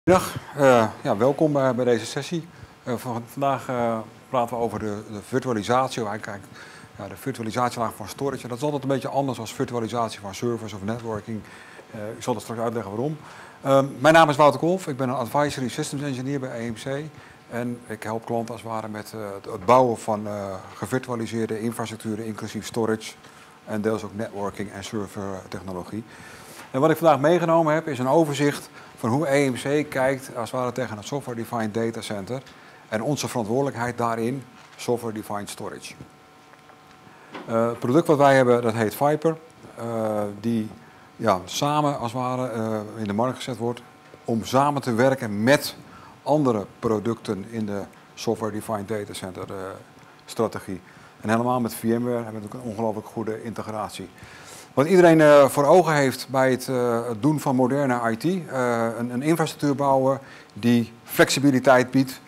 Goedemiddag, ja, welkom bij deze sessie. Vandaag praten we over de virtualisatie, of eigenlijk de virtualisatielaag van storage. En dat is altijd een beetje anders dan virtualisatie van servers of networking. Ik zal dat straks uitleggen waarom. Mijn naam is Wouter Kolf, ik ben een Advisory Systems Engineer bij EMC. En ik help klanten als het ware met het bouwen van gevirtualiseerde infrastructuren, inclusief storage en deels ook networking en servertechnologie. En wat ik vandaag meegenomen heb is een overzicht van hoe EMC kijkt als het ware tegen het software-defined data center en onze verantwoordelijkheid daarin, software-defined storage. Het product wat wij hebben, dat heet Viper, die samen als het ware in de markt gezet wordt om samen te werken met andere producten in de software-defined data center strategie. En helemaal met VMware hebben we ook een ongelooflijk goede integratie. Wat iedereen voor ogen heeft bij het doen van moderne IT, een infrastructuur bouwen die flexibiliteit biedt,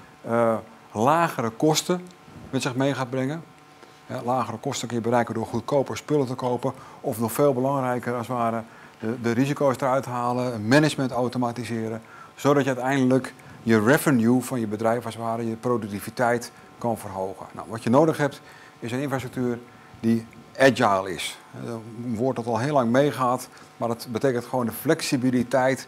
lagere kosten met zich mee gaat brengen. Ja, lagere kosten kun je bereiken door goedkoper spullen te kopen of nog veel belangrijker als het ware de risico's eruit halen, management automatiseren, zodat je uiteindelijk je revenue van je bedrijf als het ware, je productiviteit kan verhogen. Nou, wat je nodig hebt is een infrastructuur die agile is. Een woord dat al heel lang meegaat, maar dat betekent gewoon de flexibiliteit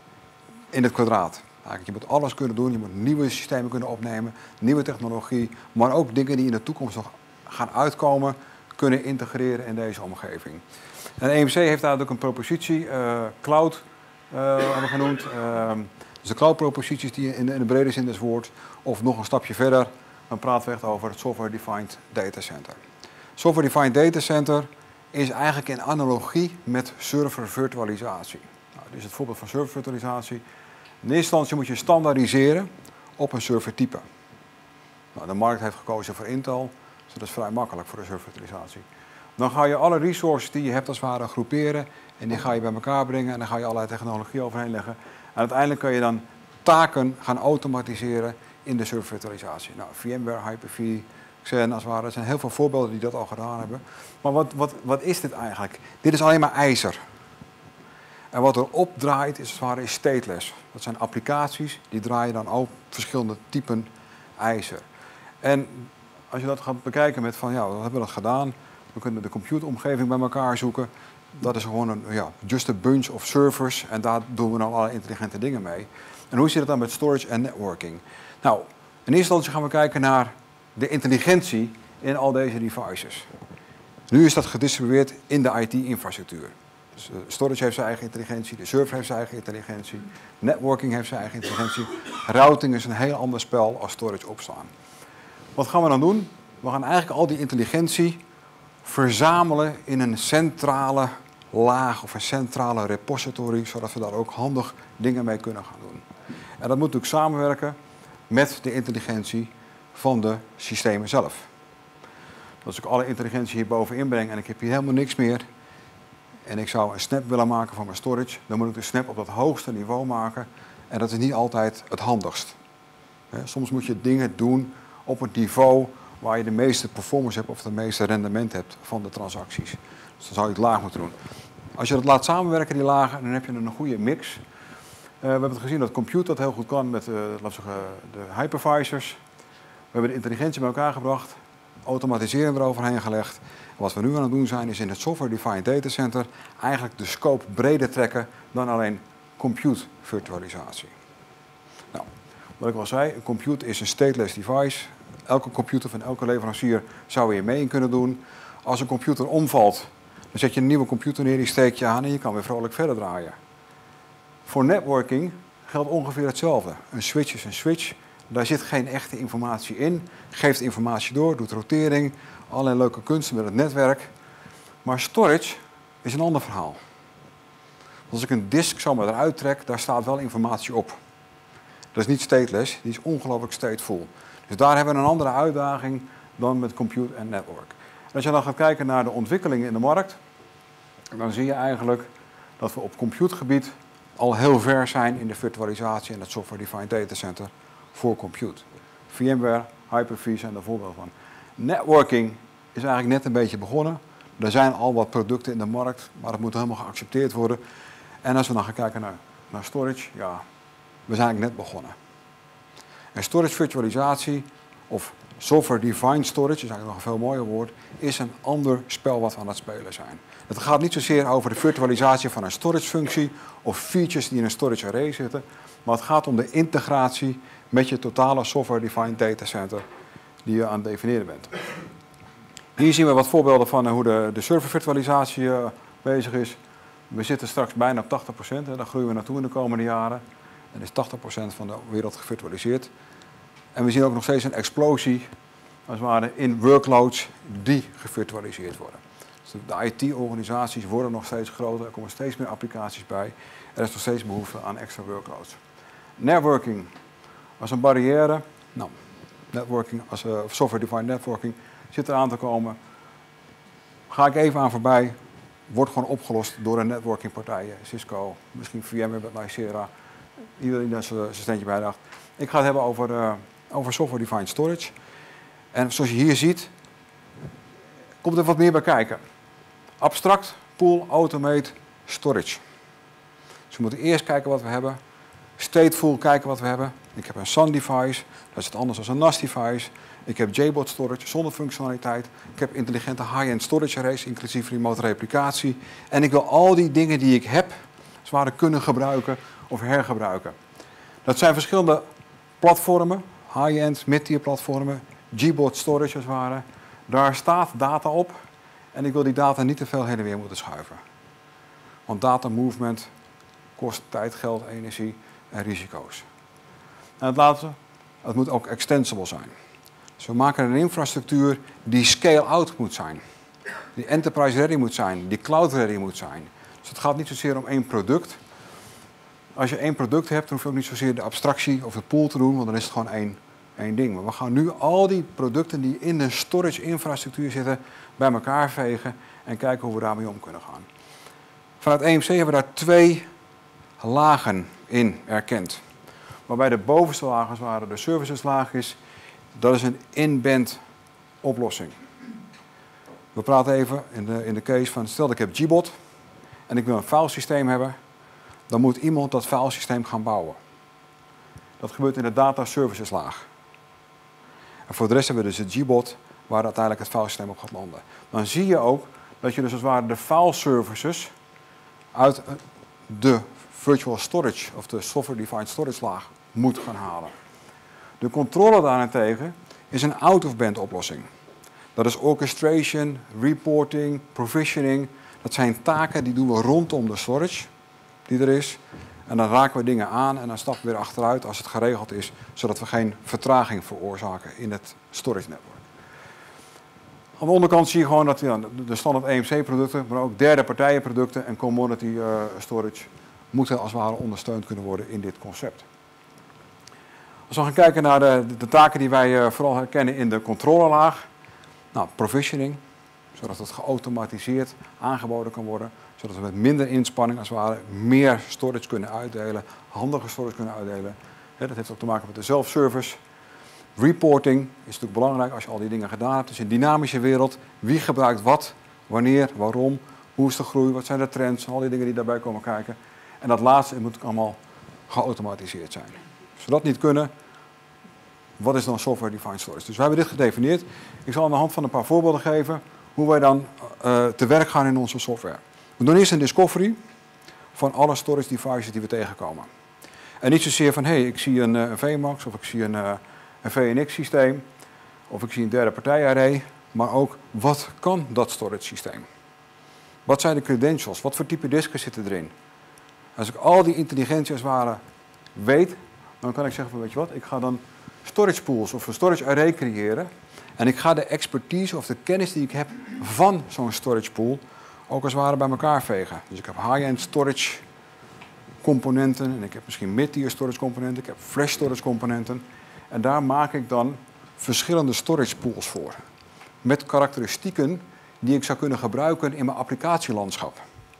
in het kwadraat. Je moet alles kunnen doen, je moet nieuwe systemen kunnen opnemen, nieuwe technologie, maar ook dingen die in de toekomst nog gaan uitkomen, kunnen integreren in deze omgeving. En EMC heeft daar ook een propositie, cloud hebben we genoemd. Dus de cloud proposities die in de brede zin des woords, of nog een stapje verder, dan praten we echt over het software-defined data center. Software-defined data center is eigenlijk in analogie met server-virtualisatie. Nou, dit is het voorbeeld van server-virtualisatie. In eerste instantie moet je standaardiseren op een servertype. Nou, de markt heeft gekozen voor Intel, dus dat is vrij makkelijk voor de server-virtualisatie. Dan ga je alle resources die je hebt als het ware groeperen en die ga je bij elkaar brengen en dan ga je allerlei technologie overheen leggen. En uiteindelijk kun je dan taken gaan automatiseren in de server-virtualisatie. Nou, VMware, Hyper-V, Xen als het ware. Er zijn heel veel voorbeelden die dat al gedaan hebben. Maar wat is dit eigenlijk? Dit is alleen maar ijzer. En wat erop draait is als het ware is stateless. Dat zijn applicaties die draaien dan op verschillende typen ijzer. En als je dat gaat bekijken met van ja, wat hebben we dat gedaan? We kunnen de computeromgeving bij elkaar zoeken. Dat is gewoon een just a bunch of servers en daar doen we dan alle intelligente dingen mee. En hoe zit het dan met storage en networking? Nou, in eerste instantie gaan we kijken naar de intelligentie in al deze devices. Nu is dat gedistribueerd in de IT-infrastructuur. Dus storage heeft zijn eigen intelligentie, de server heeft zijn eigen intelligentie, networking heeft zijn eigen intelligentie. Routing is een heel ander spel als storage opslaan. Wat gaan we dan doen? We gaan eigenlijk al die intelligentie verzamelen in een centrale laag of een centrale repository, zodat we daar ook handig dingen mee kunnen gaan doen. En dat moet natuurlijk samenwerken met de intelligentie van de systemen zelf. Als ik alle intelligentie hierboven inbreng en ik heb hier helemaal niks meer en ik zou een snap willen maken van mijn storage, dan moet ik de snap op dat hoogste niveau maken en dat is niet altijd het handigst. Soms moet je dingen doen op het niveau waar je de meeste performance hebt of het meeste rendement hebt van de transacties. Dus dan zou je het laag moeten doen. Als je dat laat samenwerken, die lagen, dan heb je een goede mix. We hebben het gezien dat compute dat heel goed kan met de hypervisors. We hebben de intelligentie bij elkaar gebracht, automatiseren eroverheen gelegd. En wat we nu aan het doen zijn, is in het software-defined data center eigenlijk de scope breder trekken dan alleen compute virtualisatie. Nou, wat ik al zei, een compute is een stateless device. Elke computer van elke leverancier zou hier mee in kunnen doen. Als een computer omvalt, dan zet je een nieuwe computer neer, die steek je aan en je kan weer vrolijk verder draaien. Voor networking geldt ongeveer hetzelfde. Een switch is een switch. Daar zit geen echte informatie in. Geeft informatie door, doet rotering. Allerlei leuke kunsten met het netwerk. Maar storage is een ander verhaal. Als ik een disk zomaar eruit trek, daar staat wel informatie op. Dat is niet stateless, die is ongelooflijk stateful. Dus daar hebben we een andere uitdaging dan met compute en network. En als je dan gaat kijken naar de ontwikkelingen in de markt, dan zie je eigenlijk dat we op computegebied al heel ver zijn in de virtualisatie en het software-defined data center voor compute. VMware, Hyper-V zijn daar voorbeelden van. Networking is eigenlijk net een beetje begonnen. Er zijn al wat producten in de markt, maar dat moet helemaal geaccepteerd worden. En als we dan gaan kijken naar storage, ja, We zijn eigenlijk net begonnen. En storage virtualisatie, of software-defined storage, is eigenlijk nog een veel mooier woord, is een ander spel wat we aan het spelen zijn. Het gaat niet zozeer over de virtualisatie van een storage-functie of features die in een storage array zitten, maar het gaat om de integratie met je totale software-defined datacenter die je aan het definiëren bent. Hier zien we wat voorbeelden van hoe de servervirtualisatie bezig is. We zitten straks bijna op 80%, daar groeien we naartoe in de komende jaren. En is 80% van de wereld gevirtualiseerd. En we zien ook nog steeds een explosie, als het ware, in workloads die gevirtualiseerd worden. Dus de IT-organisaties worden nog steeds groter, er komen steeds meer applicaties bij. Er is nog steeds behoefte aan extra workloads. Networking als een barrière. Nou, networking als software-defined networking zit eraan te komen. Ga ik even aan voorbij. Wordt gewoon opgelost door de networkingpartijen. Cisco, misschien VMware met Nicira. Iedereen die zijn steentje bijdraagt. Ik ga het hebben over software-defined storage. En zoals je hier ziet, komt er wat meer bij kijken. Abstract, pool, automate, storage. Dus we moeten eerst kijken wat we hebben. Stateful kijken wat we hebben. Ik heb een SAN device, dat is het anders dan een NAS device. Ik heb JBOD storage zonder functionaliteit. Ik heb intelligente high-end storage arrays, inclusief remote replicatie. En ik wil al die dingen die ik heb, zwaar kunnen gebruiken of hergebruiken. Dat zijn verschillende platformen, high-end, mid-tier platformen, JBOD storage als het ware. Daar staat data op en ik wil die data niet te veel heen en weer moeten schuiven. Want data movement kost tijd, geld, energie en risico's. En het laatste, het moet ook extensible zijn. Dus we maken een infrastructuur die scale-out moet zijn. Die enterprise-ready moet zijn, die cloud-ready moet zijn. Dus het gaat niet zozeer om één product. Als je één product hebt, dan hoef je ook niet zozeer de abstractie of het pool te doen, want dan is het gewoon één ding. Maar we gaan nu al die producten die in de storage-infrastructuur zitten, bij elkaar vegen en kijken hoe we daarmee om kunnen gaan. Vanuit EMC hebben we daar 2 lagen in erkend. Waarbij de bovenste laag, als het ware, de serviceslaag is. Dat is een in-band oplossing. We praten even in de case van, stel dat ik heb GBOD en ik wil een filesysteem hebben, dan moet iemand dat filesysteem gaan bouwen. Dat gebeurt in de data serviceslaag. En voor de rest hebben we dus het GBOD waar uiteindelijk het filesysteem op gaat landen. Dan zie je ook dat je dus als het ware de file services uit de virtual storage of de software-defined storage laag moet gaan halen. De controle daarentegen is een out-of-band oplossing. Dat is orchestration, reporting, provisioning. Dat zijn taken die doen we rondom de storage die er is. En dan raken we dingen aan en dan stappen we weer achteruit als het geregeld is, zodat we geen vertraging veroorzaken in het storage network. Aan de onderkant zie je gewoon dat de standaard EMC-producten, maar ook derde partijen producten en commodity storage moeten als het ware ondersteund kunnen worden in dit concept. Als we gaan kijken naar de taken die wij vooral herkennen in de controlelaag. Nou, provisioning, zodat het geautomatiseerd aangeboden kan worden. Zodat we met minder inspanning als het ware meer storage kunnen uitdelen, handige storage kunnen uitdelen. Dat heeft ook te maken met de self-service. Reporting is natuurlijk belangrijk als je al die dingen gedaan hebt. Dus in een dynamische wereld, wie gebruikt wat, wanneer, waarom, hoe is de groei, wat zijn de trends, al die dingen die daarbij komen kijken. En dat laatste moet ook allemaal geautomatiseerd zijn. Als we dat niet kunnen, wat is dan software-defined storage? Dus we hebben dit gedefinieerd. Ik zal aan de hand van een paar voorbeelden geven hoe wij dan te werk gaan in onze software. We doen eerst een discovery van alle storage devices die we tegenkomen. En niet zozeer van, ik zie een VMAX of ik zie een VNX systeem of ik zie een derde partij array, maar ook wat kan dat storage systeem? Wat zijn de credentials? Wat voor type disken zitten erin? Als ik al die intelligentie als het ware weet, dan kan ik zeggen van, weet je wat, ik ga dan storage pools of een storage array creëren. En ik ga de expertise of de kennis die ik heb van zo'n storage pool ook als het ware bij elkaar vegen. Dus ik heb high-end storage componenten en ik heb misschien mid-tier storage componenten, ik heb flash storage componenten. En daar maak ik dan verschillende storage pools voor. Met karakteristieken die ik zou kunnen gebruiken in mijn applicatielandschap.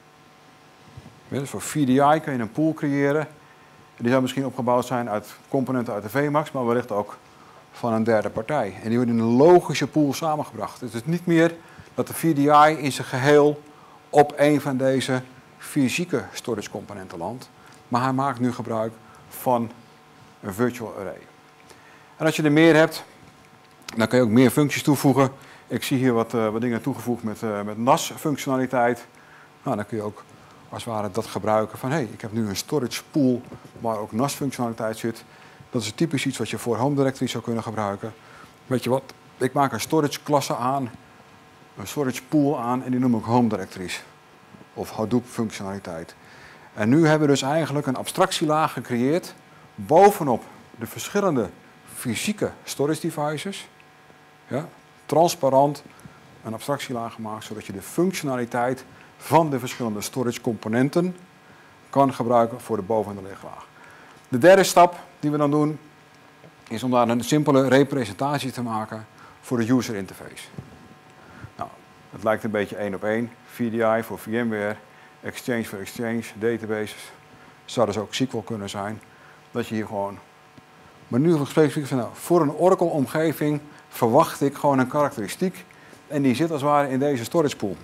Dus voor VDI kan je een pool creëren. Die zou misschien opgebouwd zijn uit componenten uit de VMAX, maar wellicht ook van een derde partij. En die worden in een logische pool samengebracht. Dus het is niet meer dat de VDI in zijn geheel op een van deze fysieke storage componenten landt. Maar hij maakt nu gebruik van een virtual array. En als je er meer hebt, dan kan je ook meer functies toevoegen. Ik zie hier wat dingen toegevoegd met NAS-functionaliteit. Nou, dan kun je ook als het ware dat gebruiken van, ik heb nu een storage pool waar ook NAS-functionaliteit zit. Dat is typisch iets wat je voor Home Directory zou kunnen gebruiken. Weet je wat, ik maak een storage klasse aan, een storage pool aan en die noem ik Home Directories. Of Hadoop functionaliteit. En nu hebben we dus eigenlijk een abstractielaag gecreëerd bovenop de verschillende fysieke storage devices. Ja, transparant een abstractielaag gemaakt, zodat je de functionaliteit van de verschillende storage componenten kan gebruiken voor de boven- en de liglaag. De derde stap die we dan doen, is om daar een simpele representatie te maken voor de user interface. Nou, het lijkt een beetje één op één. VDI voor VMware, Exchange voor Exchange, databases. Zou dus ook SQL kunnen zijn. Dat je hier gewoon... Maar nu specifiek van, voor een Oracle-omgeving verwacht ik gewoon een karakteristiek. En die zit als het ware in deze storage pool.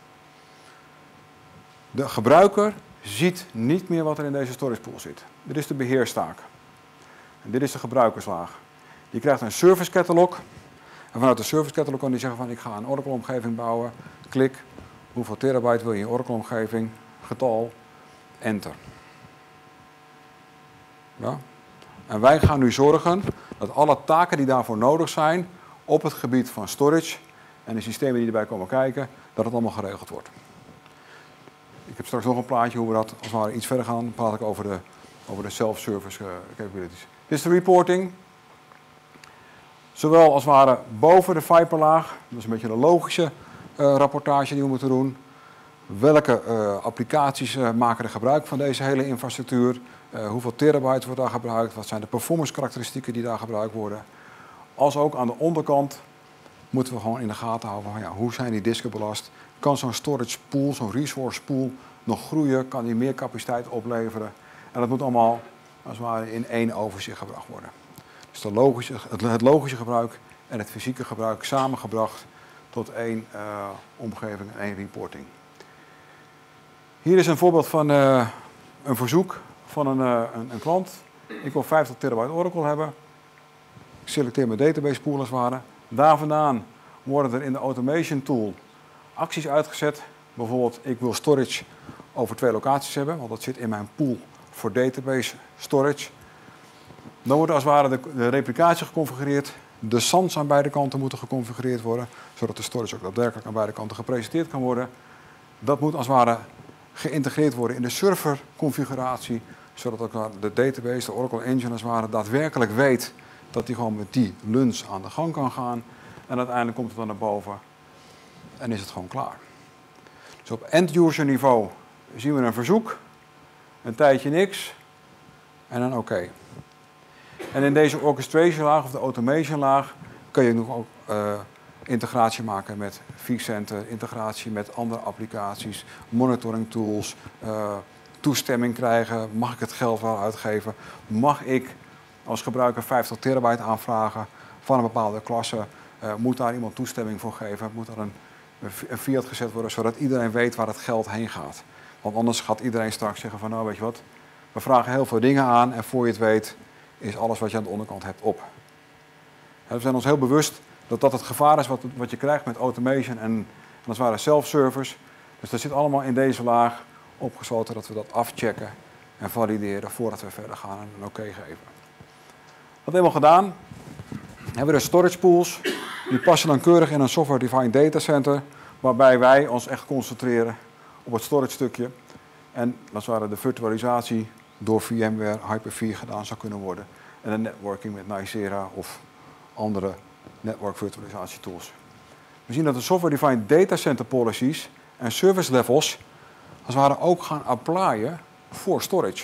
De gebruiker ziet niet meer wat er in deze storage pool zit. Dit is de beheerstaak. En dit is de gebruikerslaag. Je krijgt een service catalog. En vanuit de service catalog kan die zeggen van ik ga een Oracle-omgeving bouwen. Klik. Hoeveel terabyte wil je in je Oracle-omgeving? Getal. Enter. Ja? En wij gaan nu zorgen dat alle taken die daarvoor nodig zijn op het gebied van storage en de systemen die erbij komen kijken, dat het allemaal geregeld wordt. Ik heb straks nog een plaatje hoe we dat als het ware iets verder gaan. Dan praat ik over de self-service capabilities. Dit is de reporting. Zowel als het ware boven de Viperlaag. Dat is een beetje de logische rapportage die we moeten doen. Welke applicaties maken er gebruik van deze hele infrastructuur? Hoeveel terabyte wordt daar gebruikt? Wat zijn de performance karakteristieken die daar gebruikt worden? Als ook aan de onderkant moeten we gewoon in de gaten houden van hoe zijn die disken belast? Kan zo'n storage pool, zo'n resource pool nog groeien? Kan die meer capaciteit opleveren? En dat moet allemaal als het ware in één overzicht gebracht worden. Dus het logische gebruik en het fysieke gebruik samengebracht tot één omgeving en één reporting. Hier is een voorbeeld van een verzoek van een klant. Ik wil 50 terabyte Oracle hebben. Ik selecteer mijn database pool als het ware. Daar vandaan worden er in de automation tool acties uitgezet. Bijvoorbeeld, ik wil storage over 2 locaties hebben, want dat zit in mijn pool voor database storage. Dan wordt als het ware de replicatie geconfigureerd. De SANs aan beide kanten moeten geconfigureerd worden, zodat de storage ook daadwerkelijk aan beide kanten gepresenteerd kan worden. Dat moet als het ware geïntegreerd worden in de serverconfiguratie, zodat ook de database, de Oracle Engine als het ware, daadwerkelijk weet dat die gewoon met die LUNs aan de gang kan gaan. En uiteindelijk komt het dan naar boven en is het gewoon klaar. Dus op end-user niveau zien we een verzoek, een tijdje niks en dan oké. En in deze orchestration laag of de automation laag kun je nog ook integratie maken met vCenter, integratie met andere applicaties, monitoring tools, toestemming krijgen. Mag ik het geld wel uitgeven? Mag ik als gebruiker 50 terabyte aanvragen van een bepaalde klasse? Moet daar iemand toestemming voor geven? Moet er een fiat gezet worden zodat iedereen weet waar het geld heen gaat? Want anders gaat iedereen straks zeggen van nou weet je wat, we vragen heel veel dingen aan en voor je het weet is alles wat je aan de onderkant hebt op. We zijn ons heel bewust dat dat het gevaar is wat je krijgt met automation en als het ware self-service. Dus dat zit allemaal in deze laag opgesloten dat we dat afchecken en valideren voordat we verder gaan en een oké geven. Dat helemaal gedaan. Hebben we de storage pools. Die passen dan keurig in een software-defined datacenter, waarbij wij ons echt concentreren op het storage stukje. En als het ware de virtualisatie door VMware Hyper-V gedaan zou kunnen worden. En de networking met Nicira of andere network virtualisatie tools. We zien dat de software-defined datacenter policies en service levels als het ware ook gaan applyen voor storage.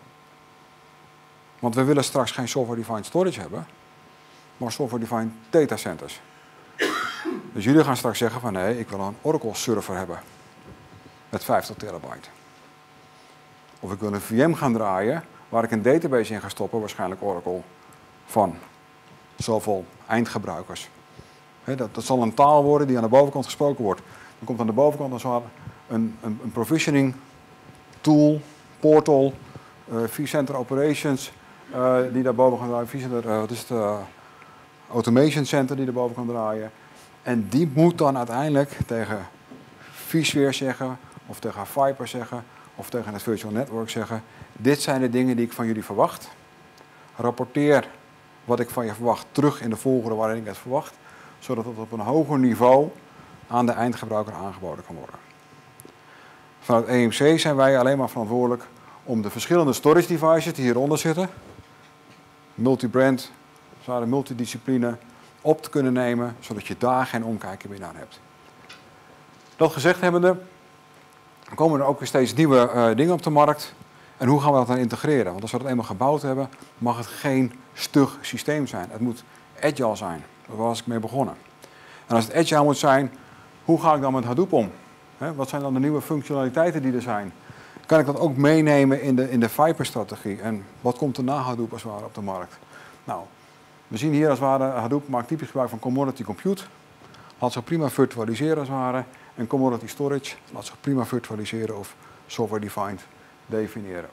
Want we willen straks geen software-defined storage hebben, maar software-defined datacenters. Dus jullie gaan straks zeggen van nee, ik wil een Oracle server hebben met 50 terabyte. Of ik wil een VM gaan draaien waar ik een database in ga stoppen, waarschijnlijk Oracle, van zoveel eindgebruikers. Dat zal een taal worden die aan de bovenkant gesproken wordt. Dan komt aan de bovenkant een provisioning tool, portal, vCenter Operations die daarboven gaan draaien. vCenter, wat is het? Automation Center die erboven kan draaien. En die moet dan uiteindelijk tegen vSphere zeggen, of tegen Viper zeggen, of tegen het Virtual Network zeggen. Dit zijn de dingen die ik van jullie verwacht. Rapporteer wat ik van je verwacht terug in de volgorde waarin ik het verwacht. Zodat het op een hoger niveau aan de eindgebruiker aangeboden kan worden. Vanuit EMC zijn wij alleen maar verantwoordelijk om de verschillende storage devices die hieronder zitten, multi-brand, multidiscipline, op te kunnen nemen, zodat je daar geen omkijken meer naar hebt. Dat gezegd hebbende, komen er ook weer steeds nieuwe dingen op de markt. En hoe gaan we dat dan integreren? Want als we dat eenmaal gebouwd hebben, mag het geen stug systeem zijn. Het moet agile zijn. Daar was ik mee begonnen. En als het agile moet zijn, hoe ga ik dan met Hadoop om? Wat zijn dan de nieuwe functionaliteiten die er zijn? Kan ik dat ook meenemen in de Viper-strategie? En wat komt er na Hadoop als het ware op de markt? Nou, we zien hier als het ware, Hadoop maakt typisch gebruik van commodity compute. Laat zich prima virtualiseren als het ware. En commodity storage laat zich prima virtualiseren of software-defined definiëren.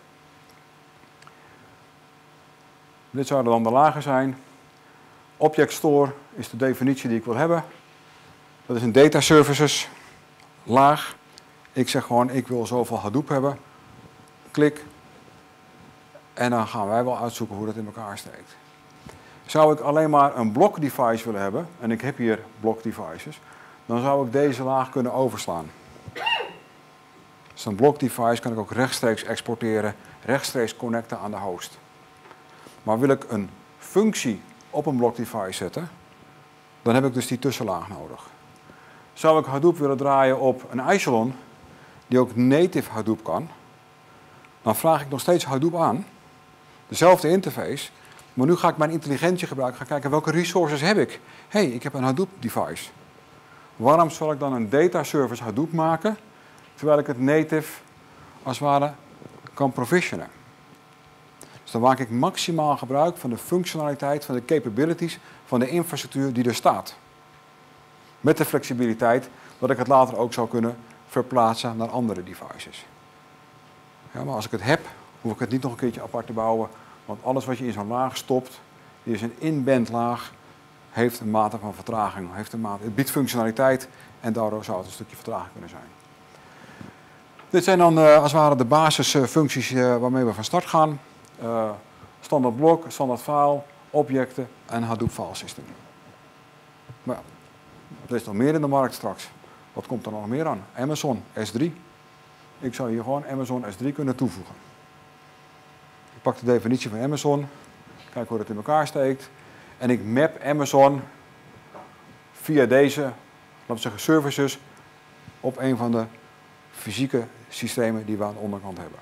Dit zouden dan de lagen zijn. Object store is de definitie die ik wil hebben. Dat is een data services laag. Ik zeg gewoon, ik wil zoveel Hadoop hebben. Klik. En dan gaan wij wel uitzoeken hoe dat in elkaar steekt. Zou ik alleen maar een blok device willen hebben, en ik heb hier blok devices, dan zou ik deze laag kunnen overslaan. Dus een blok device kan ik ook rechtstreeks exporteren, rechtstreeks connecten aan de host. Maar wil ik een functie op een blok device zetten, dan heb ik dus die tussenlaag nodig. Zou ik Hadoop willen draaien op een Echelon, die ook native Hadoop kan, dan vraag ik nog steeds Hadoop aan, dezelfde interface, maar nu ga ik mijn intelligentie gebruiken, ga kijken welke resources heb ik. Hé, ik heb een Hadoop device. Waarom zal ik dan een data service Hadoop maken, terwijl ik het native als het ware kan provisionen? Dus dan maak ik maximaal gebruik van de functionaliteit, van de capabilities, van de infrastructuur die er staat. Met de flexibiliteit dat ik het later ook zou kunnen verplaatsen naar andere devices. Ja, maar als ik het heb, hoef ik het niet nog een keertje apart te bouwen. Want alles wat je in zo'n laag stopt, die is een in-band laag, heeft een mate van vertraging. Het biedt functionaliteit en daardoor zou het een stukje vertraging kunnen zijn. Dit zijn dan als het ware de basisfuncties waarmee we van start gaan. Standaard blok, standaard file, objecten en Hadoop file system. Maar er is nog meer in de markt straks. Wat komt er nog meer aan? Amazon S3. Ik zou hier gewoon Amazon S3 kunnen toevoegen. Ik pak de definitie van Amazon, kijk hoe het in elkaar steekt. En ik map Amazon via deze, laten we zeggen, services op een van de fysieke systemen die we aan de onderkant hebben.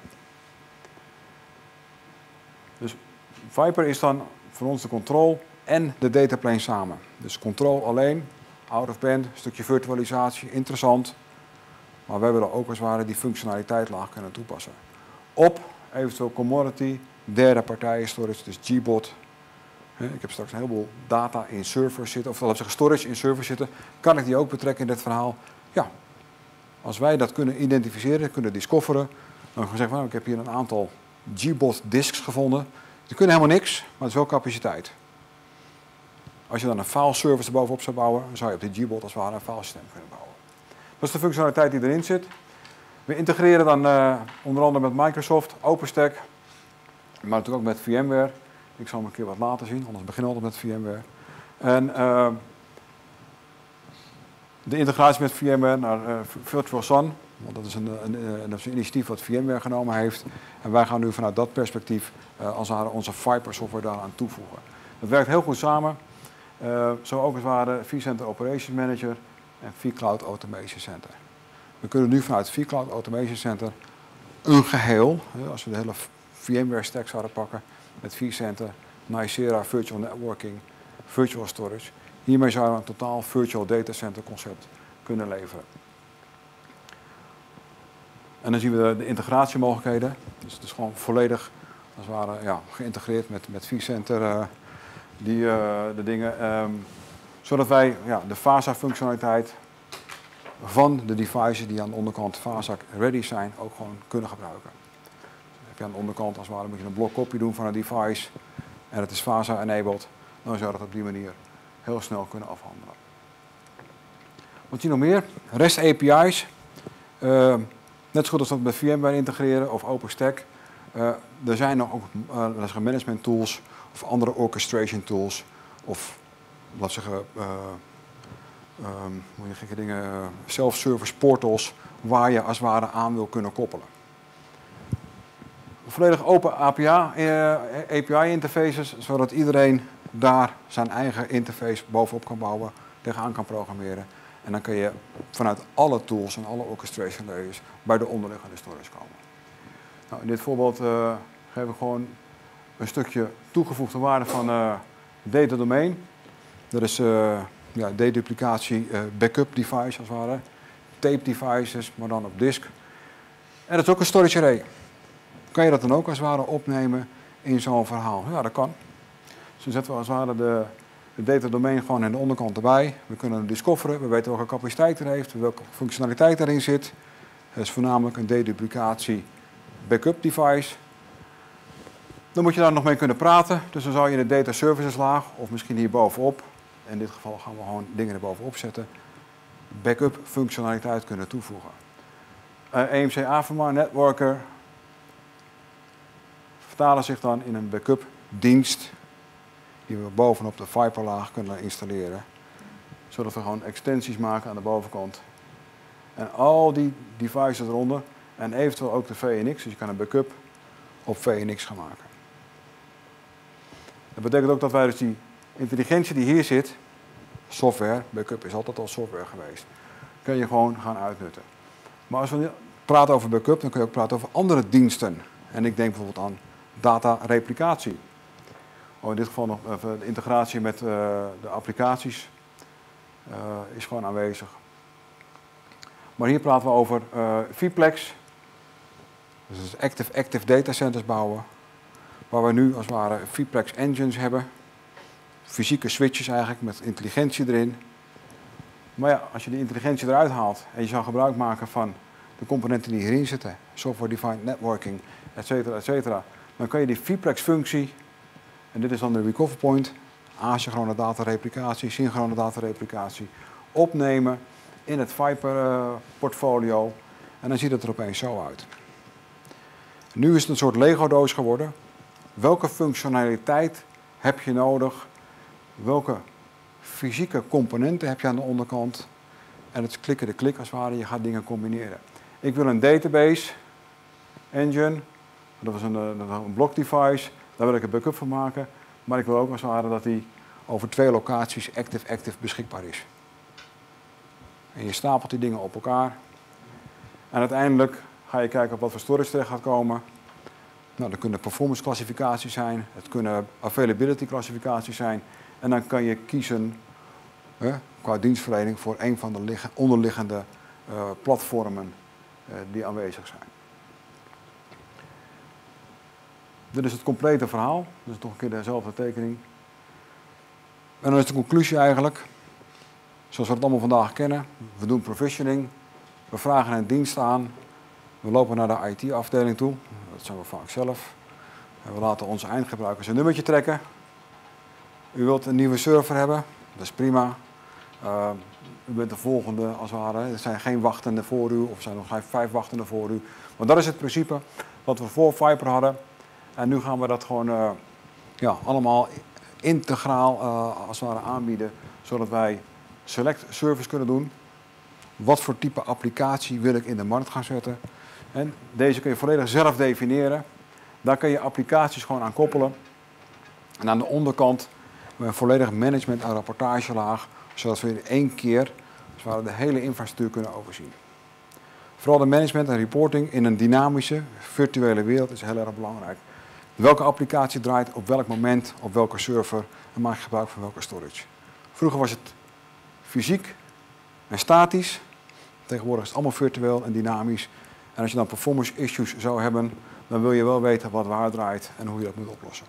Dus Viper is dan voor ons de control en de dataplane samen. Dus control alleen, out of band, een stukje virtualisatie, interessant. Maar wij willen ook als het ware die functionaliteit laag kunnen toepassen. Op eventueel commodity, derde partijen storage, dus GBOT. Ik heb straks een heleboel data in servers zitten, of laten we zeggen storage in servers zitten. Kan ik die ook betrekken in dit verhaal? Ja. Als wij dat kunnen identificeren, kunnen discoveren, dan gaan we zeggen, nou, ik heb hier een aantal GBOT disks gevonden. Die kunnen helemaal niks, maar het is wel capaciteit. Als je dan een file service erbovenop zou bouwen, dan zou je op die GBOT als het ware een filesysteem kunnen bouwen. Dat is de functionaliteit die erin zit. We integreren dan onder andere met Microsoft, OpenStack, maar natuurlijk ook met VMware. Ik zal hem een keer wat later zien, anders beginnen we altijd met VMware. En de integratie met VMware naar Virtual Sun, want dat is een initiatief wat VMware genomen heeft. En wij gaan nu vanuit dat perspectief als het ware onze Viper software daaraan toevoegen. Het werkt heel goed samen. Zo ook als het ware vCenter Operations Manager en vCloud Automation Center. We kunnen nu vanuit vCloud Automation Center een geheel, als we de hele VMware stack zouden pakken, met vCenter, Nicira, Virtual Networking, Virtual Storage. Hiermee zouden we een totaal Virtual Data Center concept kunnen leveren. En dan zien we de integratiemogelijkheden. Dus het is gewoon volledig als het ware, geïntegreerd met vCenter, de dingen. Zodat wij de FASA-functionaliteit van de devices die aan de onderkant FASA ready zijn ook gewoon kunnen gebruiken. heb je aan de onderkant als het ware moet je een blok kopie doen van een device en het is FASA-enabled, dan zou je dat op die manier heel snel kunnen afhandelen. Wat zie je nog meer? REST API's. Net zo goed als dat met VMware integreren of OpenStack. Er zijn nog ook management tools of andere orchestration tools of laat zeggen, gekke dingen, self-service portals waar je als het ware aan wil kunnen koppelen. Volledig open API-interfaces, zodat iedereen daar zijn eigen interface bovenop kan bouwen, tegenaan kan programmeren. En dan kun je vanuit alle tools en alle orchestration layers bij de onderliggende storage komen. Nou, in dit voorbeeld geven we gewoon een stukje toegevoegde waarde van data domain. Dat is deduplicatie backup device als het ware. Tape devices, maar dan op disk. En dat is ook een storage array. Kan je dat dan ook als het ware opnemen in zo'n verhaal? Ja, dat kan. Dus dan zetten we als het ware de data domain gewoon aan de onderkant erbij. We kunnen hem discoveren, we weten welke capaciteit er heeft, welke functionaliteit erin zit. Dat is voornamelijk een deduplicatie backup device. Dan moet je daar nog mee kunnen praten. Dus dan zou je in de data services laag, of misschien hier bovenop, in dit geval gaan we gewoon dingen erbovenop zetten, backup functionaliteit kunnen toevoegen. EMC AVMA Networker vertalen zich dan in een backup dienst die we bovenop de Viper laag kunnen installeren. Zodat we gewoon extensies maken aan de bovenkant. En al die devices eronder en eventueel ook de VNX, dus je kan een backup op VNX gaan maken. Dat betekent ook dat wij dus die intelligentie die hier zit, software, backup is altijd al software geweest, kun je gewoon gaan uitnutten. Maar als we praten over backup, dan kun je ook praten over andere diensten. En ik denk bijvoorbeeld aan data-replicatie. In dit geval nog de integratie met de applicaties is gewoon aanwezig. Maar hier praten we over vPlex. Dus active data centers bouwen. Waar we nu als het ware vPlex engines hebben. Fysieke switches eigenlijk met intelligentie erin. Maar ja, als je die intelligentie eruit haalt en je zou gebruik maken van de componenten die hierin zitten, software-defined networking, et cetera, dan kan je die vPlex-functie, en dit is dan de recover point, asynchrone datareplicatie, synchrone datareplicatie, opnemen in het Viper-portfolio en dan ziet het er opeens zo uit. Nu is het een soort Lego-doos geworden. Welke functionaliteit heb je nodig? Welke fysieke componenten heb je aan de onderkant? En het klikken de klik als het ware, je gaat dingen combineren. Ik wil een database engine, dat was een block device, daar wil ik een backup van maken. Maar ik wil ook als het ware dat die over 2 locaties active beschikbaar is. En je stapelt die dingen op elkaar. En uiteindelijk ga je kijken op wat voor storage terecht gaat komen. Nou, dat kunnen performance classificaties zijn, het kunnen availability classificaties zijn. En dan kan je kiezen qua dienstverlening voor een van de onderliggende platformen die aanwezig zijn. Dit is het complete verhaal. Dus nog een keer dezelfde tekening. En dan is de conclusie eigenlijk, zoals we het allemaal vandaag kennen. We doen provisioning, we vragen een dienst aan, we lopen naar de IT-afdeling toe. Dat zijn we vaak zelf. En we laten onze eindgebruikers een nummertje trekken. U wilt een nieuwe server hebben, dat is prima. U bent de volgende als het ware. Er zijn geen wachtenden voor u of er zijn nog geen 5 wachtenden voor u. Maar dat is het principe wat we voor Viper hadden. En nu gaan we dat gewoon allemaal integraal als het ware aanbieden. Zodat wij select service kunnen doen. Wat voor type applicatie wil ik in de markt gaan zetten. En deze kun je volledig zelf definiëren. Daar kun je applicaties gewoon aan koppelen. En aan de onderkant een volledig management- en rapportagelaag. Zodat we in 1 keer de hele infrastructuur kunnen overzien. Vooral de management en reporting in een dynamische, virtuele wereld is heel erg belangrijk. Welke applicatie draait op welk moment, op welke server en maak je gebruik van welke storage. Vroeger was het fysiek en statisch. Tegenwoordig is het allemaal virtueel en dynamisch. En als je dan performance issues zou hebben, dan wil je wel weten wat waar draait en hoe je dat moet oplossen.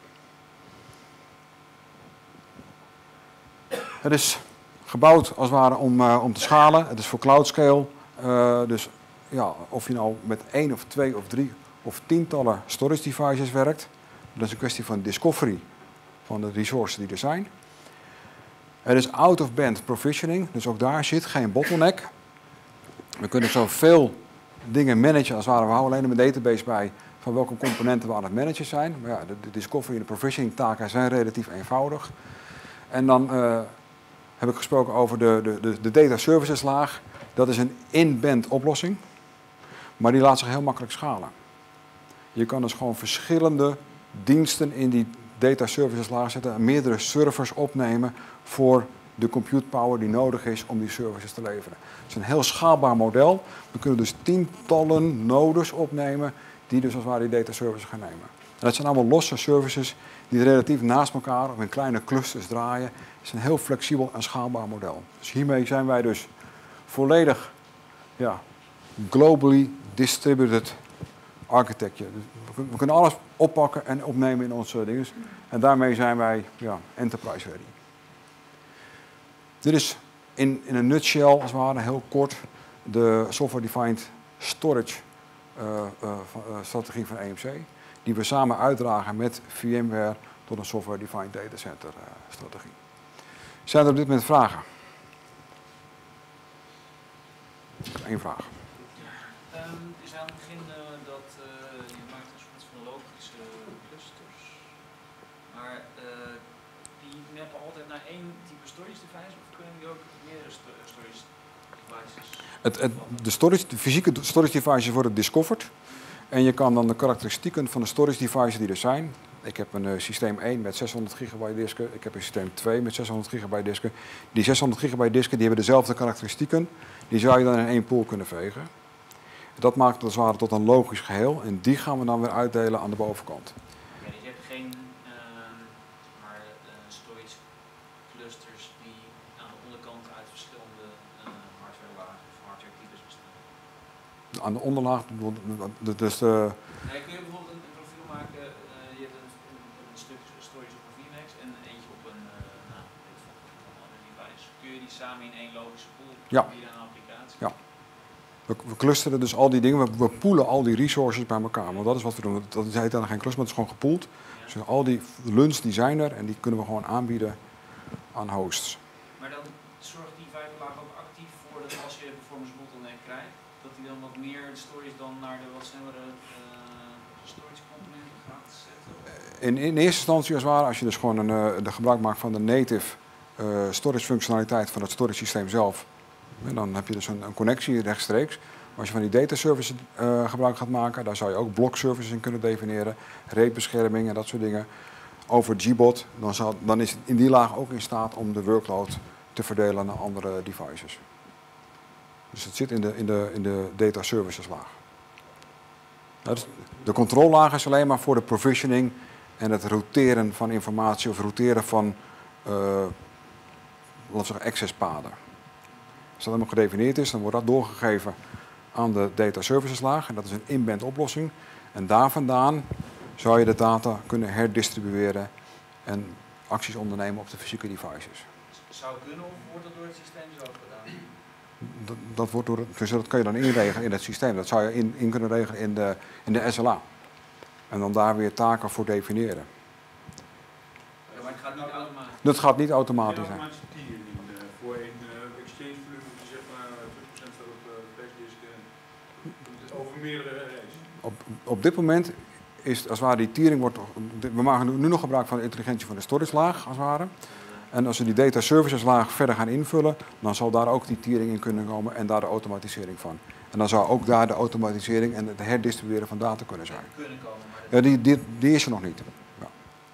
Het is gebouwd als het ware om te schalen. Het is voor cloud scale. Dus ja, of je nou met 1 of 2 of 3 of tientallen storage devices werkt. Dat is een kwestie van discovery van de resources die er zijn. Er is out-of-band provisioning, dus ook daar zit geen bottleneck. We kunnen zoveel dingen managen als het ware. We houden alleen een database bij van welke componenten we aan het managen zijn. Maar ja, de discovery en de provisioning taken zijn relatief eenvoudig. En dan heb ik gesproken over de data services laag. Dat is een in-band oplossing, maar die laat zich heel makkelijk schalen. Je kan dus gewoon verschillende diensten in die data services laag zetten en meerdere servers opnemen voor de compute power die nodig is om die services te leveren. Het is een heel schaalbaar model. We kunnen dus tientallen nodes opnemen die dus als het ware die data services gaan nemen. En dat zijn allemaal losse services die relatief naast elkaar of in kleine clusters draaien. Het is een heel flexibel en schaalbaar model. Dus hiermee zijn wij dus volledig globally distributed architecture. Dus we kunnen alles oppakken en opnemen in onze dingen. En daarmee zijn wij enterprise ready. Dit is in een nutshell, als het ware, heel kort, de software-defined storage strategie van EMC. Die we samen uitdragen met VMware tot een software-defined data center strategie. Zijn er op dit moment vragen? Eén vraag. Je zei aan het begin dat je maakt een soort van logische clusters. Maar die mappen altijd naar één type storage device of kunnen die ook meerdere storage devices? De fysieke storage devices worden discovered. En je kan dan de karakteristieken van de storage devices die er zijn. Ik heb een systeem 1 met 600 gigabyte disken. Ik heb een systeem 2 met 600 gigabyte disken. Die 600 gigabyte disken die hebben dezelfde karakteristieken. Die zou je dan in één pool kunnen vegen. Dat maakt het als het ware tot een logisch geheel. En die gaan we dan weer uitdelen aan de bovenkant. Ja, dus je hebt geen storage clusters die aan de onderkant uit verschillende hardwarelagen of hardwaretypes bestaan. Aan de onderlaag, dus de... Ja, kun je bijvoorbeeld een profiel maken, je hebt een stuk storage op een VMX en eentje op een andere device. Kun je die samen in één logische pool via een applicatie? Ja. We clusteren dus al die dingen, we poelen al die resources bij elkaar. Want dat is wat we doen. Dat heet dan geen cluster, maar het is gewoon gepoeld. Ja. Dus al die LUNs die zijn er en die kunnen we gewoon aanbieden aan hosts. Maar dan zorgt die vijverlaag ook actief voor dat als je performance bottleneck krijgt, dat hij dan wat meer storage dan naar de wat snellere storage componenten gaat zetten? In eerste instantie als het ware, als je dus gewoon de gebruik maakt van de native storage functionaliteit van het storage systeem zelf. En dan heb je dus een connectie rechtstreeks. Maar als je van die data services gebruik gaat maken, daar zou je ook block services in kunnen definiëren. RAID-bescherming en dat soort dingen. Over GBOT, dan is het in die laag ook in staat om de workload te verdelen naar andere devices. Dus het zit in de data services laag. Dus de controllaag is alleen maar voor de provisioning en het routeren van informatie of routeren van accesspaden. Als dat helemaal gedefinieerd is, dan wordt dat doorgegeven aan de data services laag. En dat is een in-band oplossing. En daar vandaan zou je de data kunnen herdistribueren en acties ondernemen op de fysieke devices. Zou het kunnen of wordt dat door het systeem zelf gedaan? Dat kan je dan inregelen in het systeem. Dat zou je in kunnen regelen in de SLA. En dan daar weer taken voor definiëren. Ja, maar het gaat niet automatisch. Dat gaat niet automatisch zijn. Voor een exchange volume die zeg maar 20% staat op flashdisk en over meerdere arrays. Op dit moment is als het ware die tiering we maken nu nog gebruik van de intelligentie van de storage laag als het ware. En als we die data services laag verder gaan invullen, dan zal daar ook die tiering in kunnen komen en daar de automatisering van. En dan zou ook daar de automatisering en het herdistribueren van data kunnen zijn. Kunnen komen, maar ja, die is er nog niet. Ja.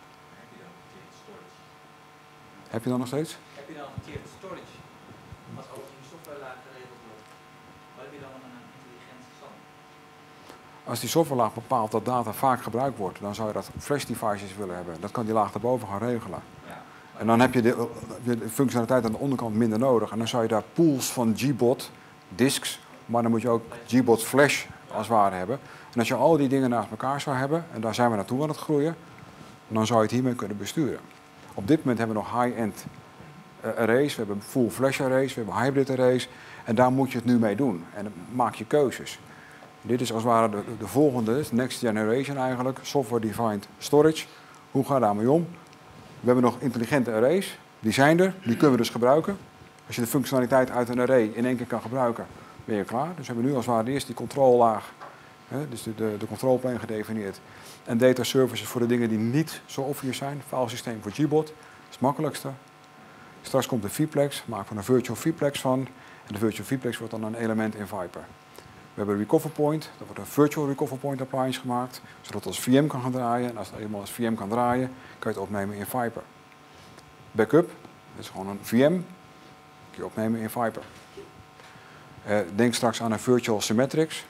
Heb je dan nog steeds? Heb je dan verkeerd storage, wat over je softwarelaag geregeld wordt? Wat heb je dan een intelligente stand? Als die softwarelaag bepaalt dat data vaak gebruikt wordt, dan zou je dat flash devices willen hebben. Dat kan die laag daarboven gaan regelen. Ja. En dan heb je de functionaliteit aan de onderkant minder nodig. En dan zou je daar pools van GBOT, disks, maar dan moet je ook GBOT flash als het ware hebben. En als je al die dingen naast elkaar zou hebben, en daar zijn we naartoe aan het groeien, dan zou je het hiermee kunnen besturen. Op dit moment hebben we nog high-end arrays, we hebben full flash arrays, we hebben hybrid arrays. En daar moet je het nu mee doen. En dan maak je keuzes. Dit is als het ware de volgende, next generation eigenlijk, software-defined storage. Hoe ga je daarmee om? We hebben nog intelligente arrays, die zijn er, die kunnen we dus gebruiken. Als je de functionaliteit uit een array in één keer kan gebruiken, ben je klaar. Dus we hebben nu als het ware eerst die controllaag, dus de control plane gedefinieerd. En data services voor de dingen die niet zo obvious zijn. Filesysteem voor Gbot, dat is het makkelijkste. Straks komt de vplex, maken we een virtual vplex van. En de virtual vplex wordt dan een element in Viper. We hebben een recover point, daar wordt een virtual recover point appliance gemaakt, zodat het als VM kan gaan draaien. En als het eenmaal als VM kan draaien, kan je het opnemen in Viper. Backup, dat is gewoon een VM, kun je opnemen in Viper. Denk straks aan een virtual symmetrics.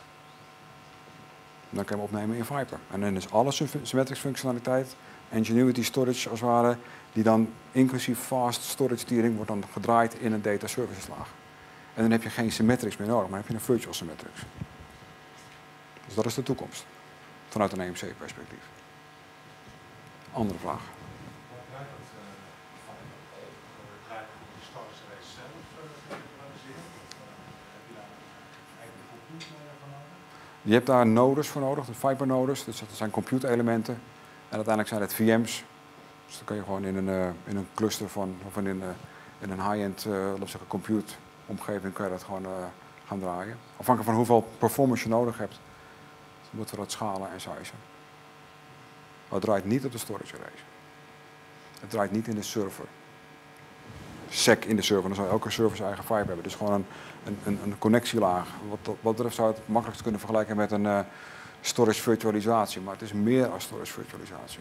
Dan kan je hem opnemen in Viper. En dan is alle symmetrics functionaliteit, Nginity storage als het ware, die dan inclusief fast storage tiering wordt dan gedraaid in een data services laag. En dan heb je geen symmetrics meer nodig, maar dan heb je een virtual symmetrics. Dus dat is de toekomst, vanuit een EMC-perspectief. Andere vraag. Wat draait dat draait de storage array zelf virtualiseren? Heb je daar een eigen compute van nodig? Je hebt daar nodes voor nodig, de Viper nodes, dus dat zijn compute-elementen. En uiteindelijk zijn het VM's. Dus dan kun je gewoon in een cluster van, of in een high-end compute omgeving kun je dat gewoon gaan draaien. Afhankelijk van hoeveel performance je nodig hebt, moeten we dat schalen en sizen. Maar het draait niet op de storage arrays. Het draait niet in de server. SEC in de server, dan zou elke server zijn eigen Viper hebben. Dus gewoon een connectielaag. Wat betreft zou het makkelijkst kunnen vergelijken met een storage virtualisatie. Maar het is meer als storage virtualisatie.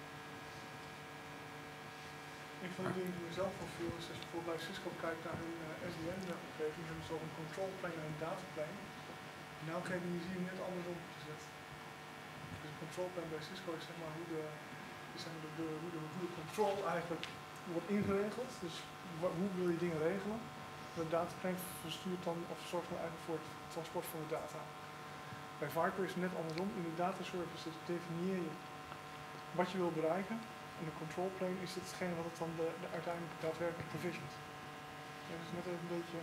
Een van de dingen die mezelf opviel is als je bijvoorbeeld bij Cisco kijkt naar hun SDN-omgeving, hebben ze ook een control plane en een data plane. In de omgeving zie je net andersom gezet. Dus een control plane bij Cisco is zeg maar hoe de control eigenlijk wordt ingeregeld. Dus hoe wil je dingen regelen. De data plane verstuurt dan of zorgt dan eigenlijk voor het transport van de data. Bij Viper is het net andersom. In de data services definieer je wat je wil bereiken. En de control plane is hetgene wat het dan de uiteindelijk daadwerkelijk provisions. Ja, dat is net even een beetje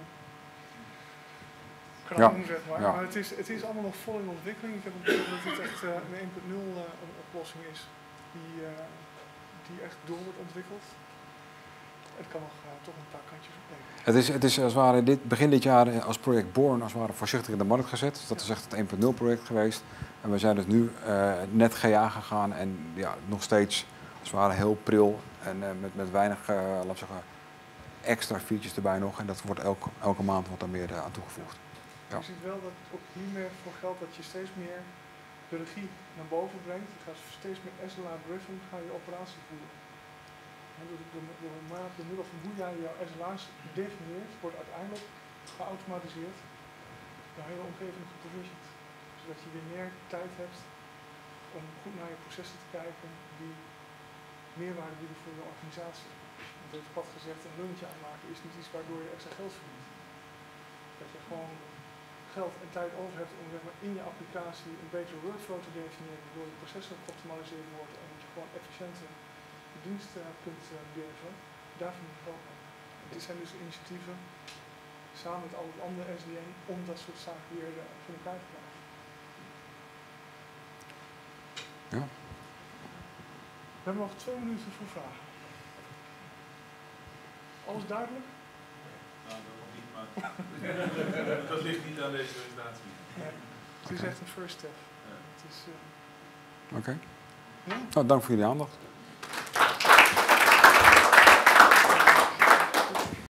kraan, zeg maar. Ja. Maar het is allemaal nog vol in ontwikkeling. Ik heb het idee dat het echt een 1.0 oplossing is die echt door wordt ontwikkeld. Het kan nog toch een paar kantjes opnemen. Het is als het ware begin dit jaar als project Born als het ware voorzichtig in de markt gezet. Dus dat is echt het 1.0 project geweest. En we zijn dus nu net GA gegaan en ja, nog steeds als het ware heel pril en met weinig laten we zeggen, extra features erbij nog. En dat wordt elke maand wordt daar meer aan toegevoegd. Ja. Je ziet wel dat het ook hier meer voor geldt dat je steeds meer de regie naar boven brengt. Je gaat steeds meer SLA-driven ga je operatie voeren. En door middel van hoe jij jouw SLA's definieert, wordt uiteindelijk geautomatiseerd de hele omgeving geprovisioned. Zodat je weer meer tijd hebt om goed naar je processen te kijken die meerwaarde bieden voor je organisatie. Want het pad gezegd, een lontje aanmaken is niet iets waardoor je extra geld verdient. Dat je gewoon geld en tijd over hebt om zeg maar, in je applicatie een betere workflow te definiëren, waardoor je processen geoptimaliseerd worden en dat je gewoon efficiënter dienst kunt deliveren. Daarvoor moet je geld hebben. Dit zijn dus initiatieven, samen met al het andere SDN, om dat soort zaken weer voor elkaar te krijgen. Ja. We hebben nog 2 minuten voor vragen. Alles duidelijk? Nou, dat nog niet, maar dat ligt niet aan deze presentatie. Nee, het is echt een first step. Ja. Het is, Oké. ja? Nou, dank voor jullie aandacht.